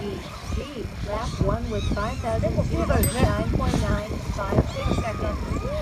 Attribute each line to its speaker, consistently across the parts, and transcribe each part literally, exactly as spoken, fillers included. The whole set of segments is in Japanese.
Speaker 1: G. Lap one was five thousand two hundred nine point nine five six seconds.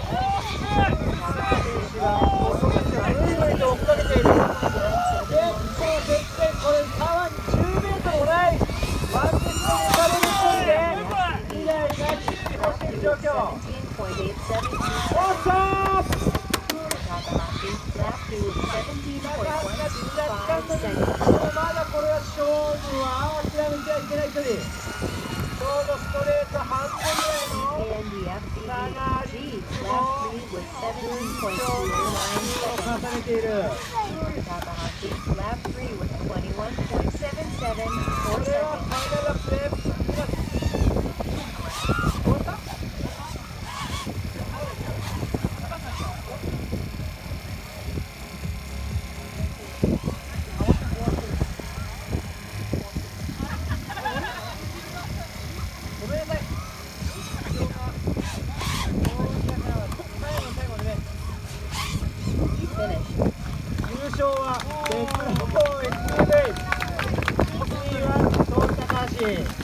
Speaker 2: まだこれは勝負は諦めてはいけない距離。ちょうどストレート半分ぐらいの差があり、重ねている。
Speaker 1: Lap three was twenty-one point seven seven four
Speaker 2: これはファイナルラップで優勝は別のエスエルエー、いちいは東高橋。